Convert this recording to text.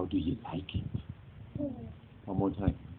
How do you like it? One more time.